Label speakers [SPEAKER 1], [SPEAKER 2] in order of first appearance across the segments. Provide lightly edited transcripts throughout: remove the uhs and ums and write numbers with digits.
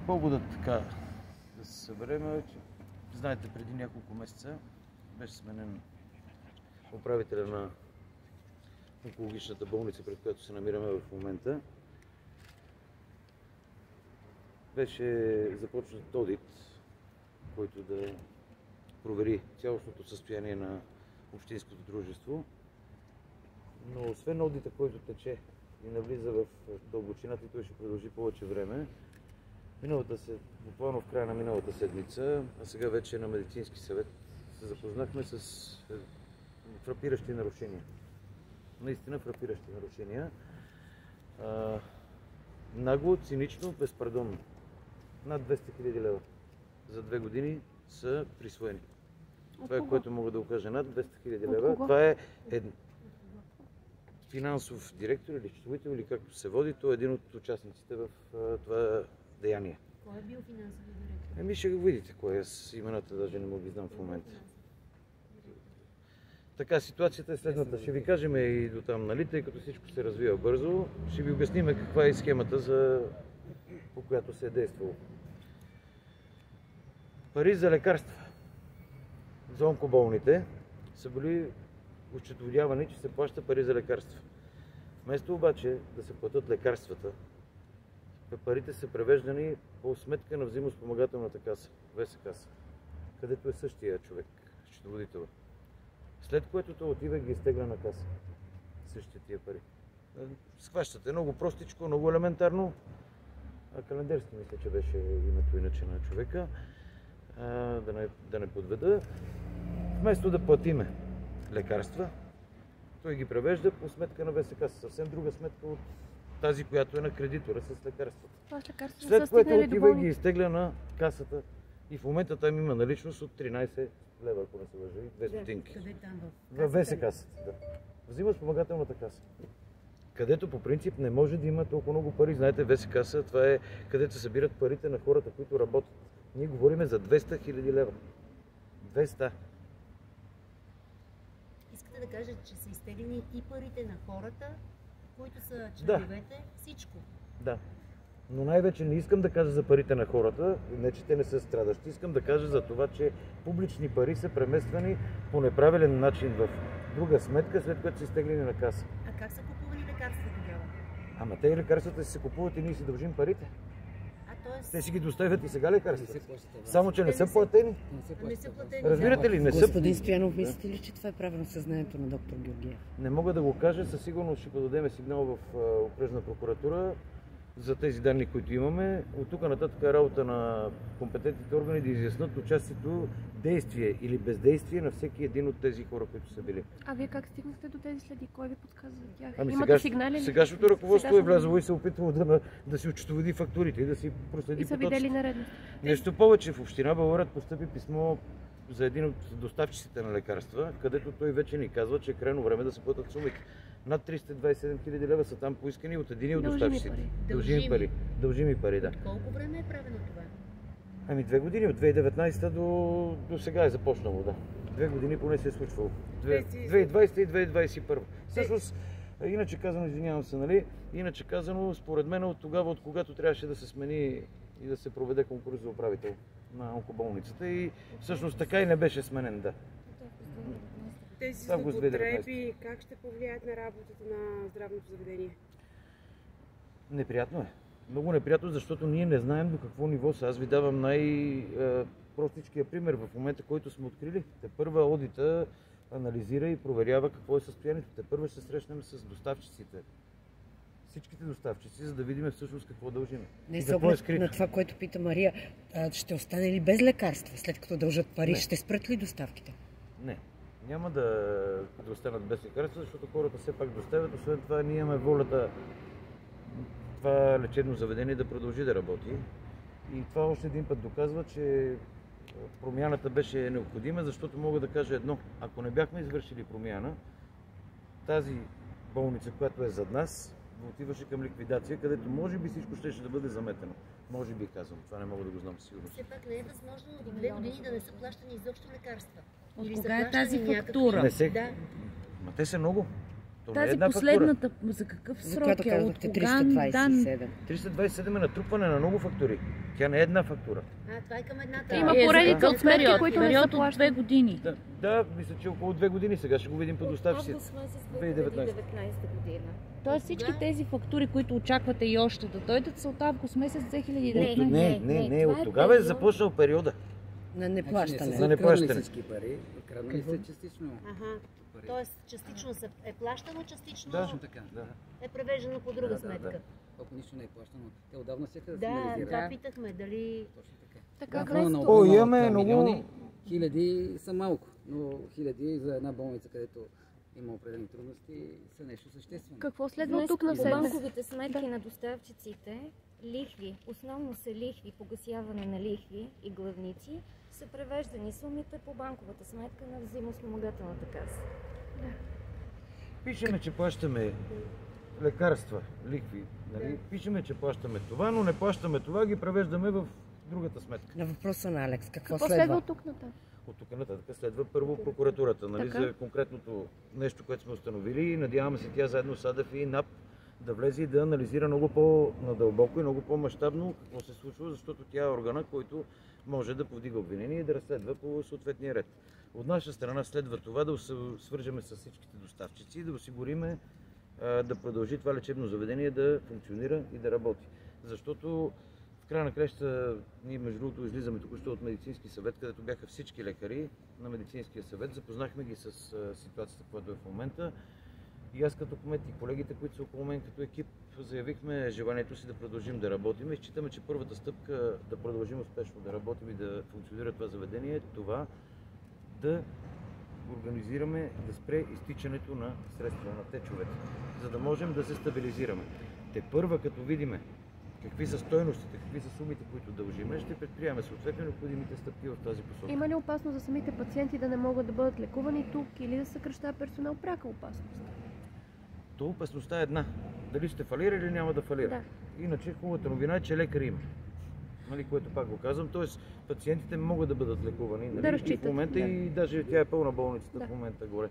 [SPEAKER 1] Поводът така да се съберем, че знаете, преди няколко месеца беше сменен управителя на онкологичната болница, пред която се намираме в момента. Беше започнат одит, който да провери цялостното състояние на общинското дружество. Но освен одита, който тече и навлиза в дълбочината, и той ще продължи повече време, буквално в края на миналата седмица, а сега вече на медицински съвет, се запознахме с фрапиращи нарушения. Наистина фрапиращи нарушения. Нагло, цинично, безпардонно. Над 200 000 лева за 2 години са присвоени. Това е, което мога да окажа. Над 200 000 лева. Това е финансов директор или счетоводител, или както се води. Той е един от участниците в това деяние.
[SPEAKER 2] Кой е бил финансовият директор?
[SPEAKER 1] Ще го видите кой е. Аз имената даже не мога да знам в момента. Така, ситуацията е следната. Ще ви кажем и до там, нали, тъй като всичко се развива бързо. Ще ви обясним каква е схемата, по която се е действало. Пари за лекарства за онкоболните са били осчетоводявани, че се плаща пари за лекарства. Вместо обаче да се платят лекарствата, парите са превеждани по сметка на взаимоспомагателната каса, ВС-каса, където е същия човек, счетоводител. След което той отива и ги изтегля на каса. Същите тия пари. Схващате, много простичко, много елементарно. Календарски мисля, че беше името иначе на човека. Да не подведа. Вместо да платиме лекарства, той ги превежда по сметка на ВС-каса. Съвсем друга сметка от тази, която е на кредитора с лекарствата. След което отива и ги изтегля на касата. И в момента там има наличност от 13 лева, ако не се лъжа, и 2 стотинки.
[SPEAKER 2] Къде там?
[SPEAKER 1] В ВС-касата, да. Взима спомагателната каса. Където по принцип не може да има толкова много пари. Знаете, ВС-каса, това е където се събират парите на хората, които работят. Ние говорим за 200 000 лева. 200.
[SPEAKER 2] Искате да кажете, че са изтеглени и парите на хората, които са членовете, всичко?
[SPEAKER 1] Да. Но най-вече не искам да кажа за парите на хората, не че те не са страдащи, искам да кажа за това, че публични пари са премествани по неправилен начин в друга сметка, след което са изтеглени на каса.
[SPEAKER 2] А как са купували лекарства тогава?
[SPEAKER 1] Ама те лекарствата си се купуват и ние си дължим парите. Те си ги доставят и сега лекарства. Само, че не са платени.
[SPEAKER 2] Не са платени.
[SPEAKER 1] Разбирате ли?
[SPEAKER 3] Господин Стоянов, мислите ли, че това е правилно съзнанието на доктор Георгиев?
[SPEAKER 1] Не мога да го кажа. Със сигурност ще подадем сигнал в окръжна прокуратура за тези данни, които имаме. От тук нататък е работа на компетентните органи да изяснат участието, действие или бездействие на всеки един от тези хора, които са били.
[SPEAKER 4] А вие как стигнахте до тези следи? Кой ви подказва за тях? Имате сигнали ли?
[SPEAKER 1] Сегашното ръководство е влязло и се опитвало да си отчетоводи фактурите и да си проследи потоците.
[SPEAKER 4] И са видели нередности.
[SPEAKER 1] Нещо повече, в община Бълърат постъпи писмо за един от доставчиците на лекарства, където той вече ни казва, че е крайно време да се платят сумите. Над 327 000 лева са там поискани от един от доставчиците. Дължими пари, да.
[SPEAKER 2] Колко време е правено това?
[SPEAKER 1] 2 години, от 2019 до сега е започнало, да. 2 години поне се е случвало. 2020 и 2021. Всъщност, иначе казано, извинявам се, нали? Иначе казано, според мен от тогава, от когато трябваше да се смени и да се проведе конкурс за управител на онкоболницата, и всъщност така и не беше сменен, да.
[SPEAKER 5] Тези злоупотреби как ще повлияят на работата на здравното заведение?
[SPEAKER 1] Неприятно е. Много неприятно, защото ние не знаем до какво ниво са. Аз ви давам най-простичкия пример в момента, който сме открили. Тепърва одита анализира и проверява какво е състоянието. Тепърва ще се срещнем с доставчиците. Всичките доставчици, за да видим всъщност какво дължим.
[SPEAKER 3] Не с оглед на това, което пита Мария, ще остане ли без лекарства, след като дължат пари? Не. Ще спрат ли доставките?
[SPEAKER 1] Не. Няма да останат без лекарства, защото хората все пак доставят. Освен това, ние имаме волята това лечебно заведение да продължи да работи. И това още един път доказва, че промяната беше необходима, защото мога да кажа едно. Ако не бяхме извършили промяна, тази болница, която е зад нас, отиваше към ликвидация, където може би всичко ще да бъде заметено. Може би, казвам. Това не мога да го знам със сигурност.
[SPEAKER 2] Все пак не е възможно 2 години да не са плащани изобщо лекарства.
[SPEAKER 3] От кога е тази фактура?
[SPEAKER 1] Ма те са много. То не е
[SPEAKER 6] Тази
[SPEAKER 1] една
[SPEAKER 6] последната, за какъв
[SPEAKER 3] За
[SPEAKER 6] срок
[SPEAKER 3] която
[SPEAKER 6] е? От
[SPEAKER 3] казахте
[SPEAKER 6] кога?
[SPEAKER 3] 327.
[SPEAKER 1] 327 е натрупване на много фактури. Тя не е една фактура.
[SPEAKER 2] Това е към едната.
[SPEAKER 4] Има
[SPEAKER 6] За
[SPEAKER 4] поредица
[SPEAKER 6] какъв
[SPEAKER 4] от сметки,
[SPEAKER 6] период?
[SPEAKER 4] които не
[SPEAKER 6] Период
[SPEAKER 4] са
[SPEAKER 6] от 2 години.
[SPEAKER 1] Да, мисля, че около 2 години. Сега ще го видим по доставчиците.
[SPEAKER 7] Август месец
[SPEAKER 1] 2019
[SPEAKER 7] година.
[SPEAKER 6] Тоест всички тези фактури, които очаквате и още да дойдат, са от август месец 2019.
[SPEAKER 1] Не,
[SPEAKER 7] това
[SPEAKER 1] от
[SPEAKER 7] е
[SPEAKER 1] тогава е
[SPEAKER 7] период.
[SPEAKER 1] започнал периода.
[SPEAKER 3] На неплащане.
[SPEAKER 1] За неплащане.
[SPEAKER 8] Всички пари, откраднали са частично. Пари.
[SPEAKER 2] Тоест частично е плащано, частично
[SPEAKER 8] Точно така.
[SPEAKER 1] Да.
[SPEAKER 2] е превеждано по друга сметка.
[SPEAKER 8] Ако нищо не е плащано, те отдавна всяка да
[SPEAKER 2] Да,
[SPEAKER 8] финализират.
[SPEAKER 2] това питахме, дали...
[SPEAKER 8] Точно така.
[SPEAKER 4] Така,
[SPEAKER 8] На фона на
[SPEAKER 4] вместо...
[SPEAKER 8] огромна
[SPEAKER 1] имаме
[SPEAKER 8] от
[SPEAKER 1] много-
[SPEAKER 8] милиони, хиляди са малко, но хиляди за една болница, където има определени трудности, са нещо съществено.
[SPEAKER 4] Какво следва от
[SPEAKER 7] Вместо
[SPEAKER 4] тук на
[SPEAKER 7] по
[SPEAKER 4] седмица?
[SPEAKER 7] банковите сметки на доставчиците, лихви, основно са лихви, погасяване на лихви и главници, са превеждани сумите по банковата сметка на взаимоспомагателната каса.
[SPEAKER 1] Пишеме, че плащаме лекарства, ликви. Нали? Пишеме, че плащаме това, но не плащаме това, ги превеждаме в другата сметка.
[SPEAKER 3] На въпроса на Алекс, какво
[SPEAKER 4] Какво следва
[SPEAKER 3] следва?
[SPEAKER 4] от тук нататък?
[SPEAKER 1] От тук нататък следва първо прокуратурата, нали,
[SPEAKER 4] Така.
[SPEAKER 1] за конкретното нещо, което сме установили. Надяваме се тя заедно с АДФИ и НАП да влезе и да анализира много по-надълбоко и много по-мащабно какво се случва, защото тя е органа, който може да повдига обвинение и да разследва по съответния ред. От наша страна следва това да се свържеме с всичките доставчици и да осигуриме да продължи това лечебно заведение да функционира и да работи. Защото в края на краща ние между другото излизаме току-що от медицински съвет, където бяха всички лекари на медицинския съвет. Запознахме ги с ситуацията, която е в момента. И аз като кмет и колегите, които са около мен като екип, заявихме желанието си да продължим да работим и считаме, че първата стъпка да продължим успешно да работим и да функционира това заведение е това да организираме да спре изтичането на средства на течовете, за да можем да се стабилизираме. Те първа, като видиме какви са стойностите, какви са сумите, които дължиме, ще предприемем съответно необходимите стъпки в тази посока.
[SPEAKER 4] Има ли опасност за самите пациенти да не могат да бъдат лекувани тук или да съкращава персонал? Пряка опасност.
[SPEAKER 1] То опасността е една. Дали ще фалира или няма да фалира.
[SPEAKER 4] Да.
[SPEAKER 1] Иначе хубавата новина е, че лекари има. Нали, което пак го казвам, т.е. пациентите могат да бъдат лекувани. Нали,
[SPEAKER 4] Да
[SPEAKER 1] и в
[SPEAKER 4] разчитат.
[SPEAKER 1] момента и даже тя е пълна болницата
[SPEAKER 4] Да.
[SPEAKER 1] в момента горе.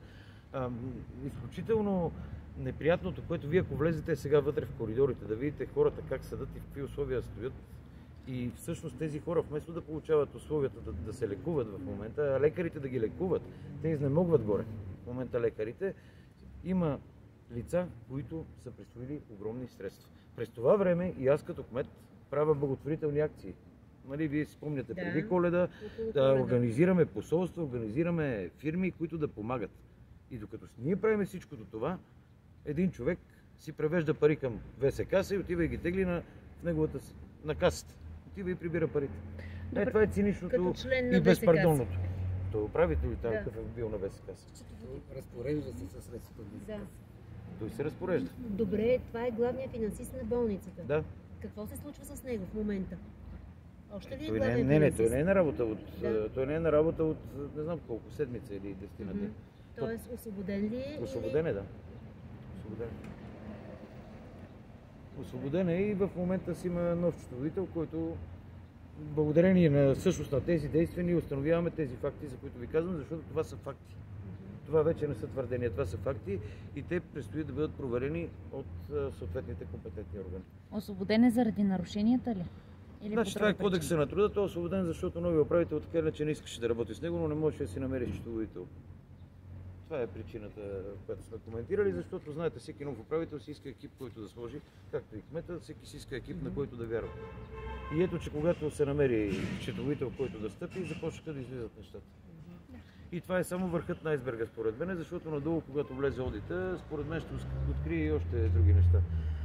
[SPEAKER 1] Изключително неприятното, което вие ако влезете сега вътре в коридорите, да видите хората как седат и в какви условия стоят. И всъщност тези хора, вместо да получават условията да се лекуват в момента, а лекарите да ги лекуват, те изнемогват горе. В момента лекарите има лица, които са присвоили огромни средства. През това време и аз като кмет правя благотворителни акции. Нали, вие си спомняте, преди Коледа да организираме посолства, организираме фирми, които да помагат. И докато ние правим всичкото това, един човек си превежда пари към ВСК и отива и ги тегли на касата. Отива и прибира парите. Това е циничното и безпардонното. Той управител ли такъв е бил на ВСК?
[SPEAKER 8] Разпорежда се със средствата.
[SPEAKER 2] Да.
[SPEAKER 1] Той се разпорежда.
[SPEAKER 2] Добре, това е главният финансист на болницата.
[SPEAKER 1] Да.
[SPEAKER 2] Какво се случва с него в момента? Още ли е
[SPEAKER 1] Той
[SPEAKER 2] главен
[SPEAKER 1] не,
[SPEAKER 2] финансист?
[SPEAKER 1] той не е на работа от,
[SPEAKER 2] Да.
[SPEAKER 1] той не е на работа от не знам колко, седмица или 10 на дни.
[SPEAKER 2] Тоест освободен ли е?
[SPEAKER 1] Освободен е, да. Освободен. Освободен е и в момента си има нов счетоводител, който благодарение на всъщност на тези действия ние установяваме тези факти, за които ви казвам, защото това са факти. Това вече не са твърдения, това са факти и те предстои да бъдат проверени от съответните компетентни органи.
[SPEAKER 6] Освободен е заради нарушенията ли? Или
[SPEAKER 1] Значи
[SPEAKER 6] по
[SPEAKER 1] това е
[SPEAKER 6] друга
[SPEAKER 1] кодекса
[SPEAKER 6] причина?
[SPEAKER 1] на труда, той е освободен, защото новият управител така иначе не искаше да работи с него, но не можеше да си намери счетоводител. Това е причината, която сме коментирали, защото знаете, всеки нов управител си иска екип, който да сложи, както и кмета, всеки си иска екип, на който да вярва. И ето, че когато се намери счетоводител, който да стъпи, започнаха да излизат нещата. И това е само върхът на айсберга, според мен, защото надолу, когато влезе одита, според мен ще открие и още други неща.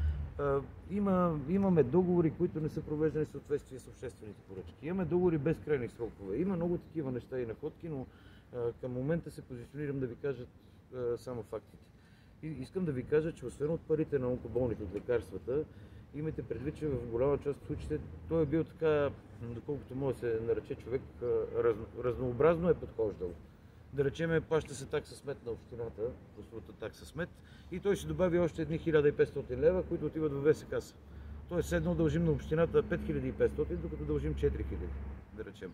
[SPEAKER 1] Имаме договори, които не са провеждани в съответствие с обществените поръчки. Имаме договори без крайни срокове. Има много такива неща и находки, но към момента се позиционирам да ви кажа само фактите. И искам да ви кажа, че освен от парите на онкоболните, от лекарствата, имайте предвид, че в голяма част от случаите той е бил така, доколкото може да се нарече човек, разнообразно е подхождал. Да речеме, плаща се такса смет на общината, прословата такса смет, и той ще добави още едни 1500 лева, които отиват в ВСК. Тоест, едно дължим на общината 5500, докато дължим 4000, да речем.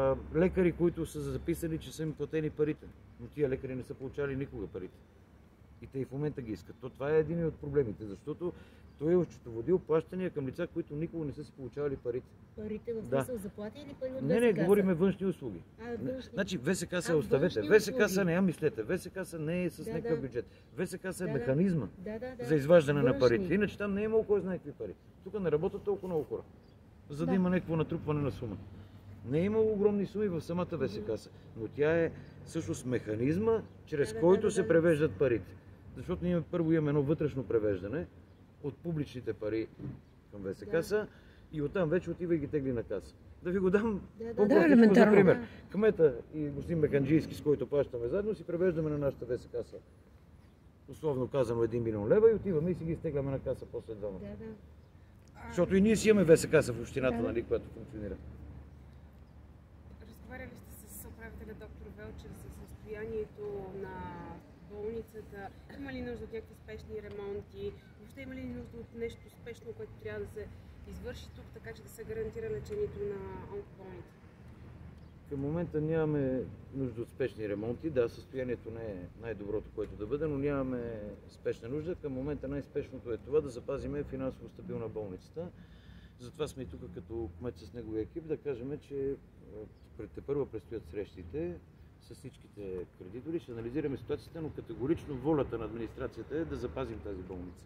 [SPEAKER 1] Лекари, които са записали, че са им платени парите, но тия лекари не са получали никога парите. И те и в момента ги искат. Това е един от проблемите, защото той е осчетоводил плащания към лица, които никога не са си получавали парите.
[SPEAKER 2] Парите в смисъл заплати или пари от ВСК?
[SPEAKER 1] Не, говориме външни услуги.
[SPEAKER 2] Външни.
[SPEAKER 1] Значи ВСК се оставете. ВСК не я мислете. ВСК не е с някакъв бюджет. ВСК е механизма за изваждане на парите. Иначе там не е имало кой знае какви пари. Тук не работят толкова много хора, за да има някакво натрупване на сума. Не е имало огромни суми в самата ВСК, но тя е всъщност механизма, чрез който се превеждат парите. Защото ние първо имаме едно вътрешно превеждане от публичните пари към ВСК и оттам вече отива и ги тегли на каса. Да ви го дам по-простичко за пример. Кмета и господин Меканджийски, с който плащаме заедно, си превеждаме на нашата ВСК. Условно казано 1 милион лева и отиваме и си ги изтегляме на каса после двама. Защото и ние си имаме ВСК в общината, нали, която функционира.
[SPEAKER 5] Разговаряли сте с управителя доктор Велчев за състоянието на болницата? Има ли нужда от някакви спешни ремонти? Въобще има ли нужда от нещо спешно, което трябва да се извърши тук, така че да се гарантира лечението на онкоболните?
[SPEAKER 1] Към момента нямаме нужда от спешни ремонти. Да, състоянието не е най-доброто, което да бъде, но нямаме спешна нужда. Към момента най-спешното е това да запазиме финансово стабилна болницата. Затова сме и тук като кмет с неговия екип да кажем, че тепърва предстоят срещите с всичките кредитори. Ще анализираме ситуацията, но категорично волята на администрацията е да запазим тази болница.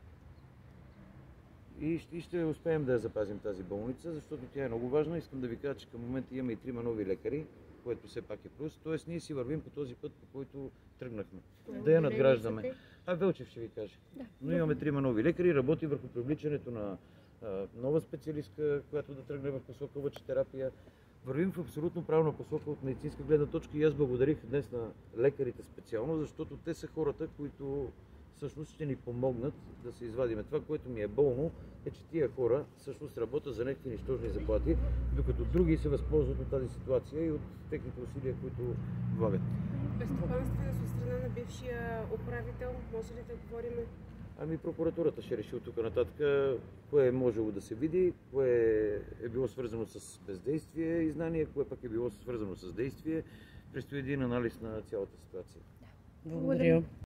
[SPEAKER 1] И ще успеем да я запазим тази болница, защото тя е много важна. Искам да ви кажа, че към момента имаме и 3 нови лекари, което все пак е плюс. Тоест ние си вървим по този път, по който тръгнахме. Да я надграждаме. Велчев ще ви каже. Но имаме 3 нови лекари, работи върху привличането на нова специалистка, която да тръгне в посока лъчетерапия. Вървим в абсолютно правилна посока от медицинска гледна точка и аз благодарих днес на лекарите специално, защото те са хората, които всъщност ще ни помогнат да се извадиме. Това, което ми е болно, е, че тия хора всъщност работят за някакви нищожни заплати, докато други се възползват от тази ситуация и от техните усилия, които влагат.
[SPEAKER 5] Безстопанственост от страна на бившия управител, може ли да говорим?
[SPEAKER 1] Прокуратурата ще реши от тук нататък кое е можело да се види, кое е било свързано с бездействие и знание, кое пък е било свързано с действие. Предстои един анализ на цялата ситуация.
[SPEAKER 3] Благодаря.